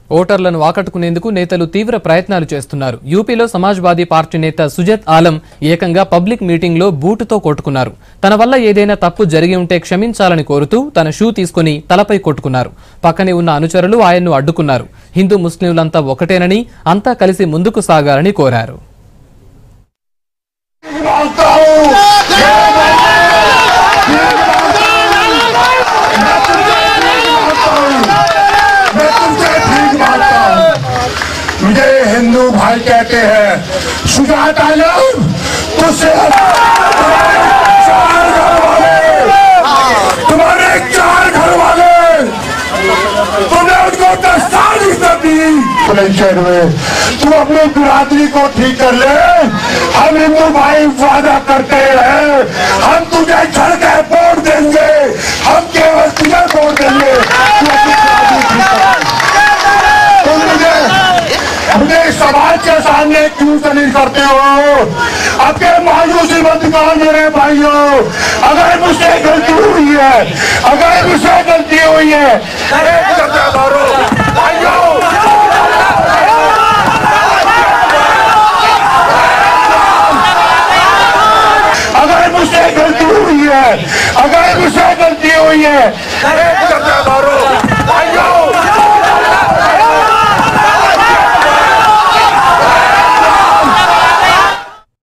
ఓటర్లను ఆకట్టుకునేందుకు నేతలు తీవ్ర ప్రయత్నాలు చేస్తున్నారు. యూపీలో సమాజ్వాదీ పార్టీ నేత సుజత్ ఆలం ఏకంగా పబ్లిక్ మీటింగ్లో బూటుతో కొట్టుకున్నారు. తన వల్ల ఏదైనా తప్పు జరిగి ఉంటే క్షమించాలని కోరుతూ తన షూ తీసుకుని తలపై కొట్టుకున్నారు. పక్కనే ఉన్న అనుచరులు ఆయన్ను అడ్డుకున్నారు. హిందూ ముస్లింలంతా ఒకటేనని, అంతా కలిసి ముందుకు సాగాలని కోరారు. मुझे हिंदू भाई कहते हैं, सुजात आलम तुझसे तुम्हारे 4 घर वाले तुमने उनको 10 साल इज्जत दी। शहर में तू अपनी बिरादरी को ठीक कर ले। हम हिंदू भाई वादा करते हैं, हम तुझे छड़ के वोट देंगे, हम केवल तुझे वोट देंगे। मुझे समाज के सामने क्यों दलील करते हो? आपके मायूसी मत करो मेरे भाइयों। अगर मुझसे गलती हुई है, अगर मुझसे गलती हुई है, भाइयों अगर मुझसे गलती हुई है, अगर मुझसे गलती हुई है,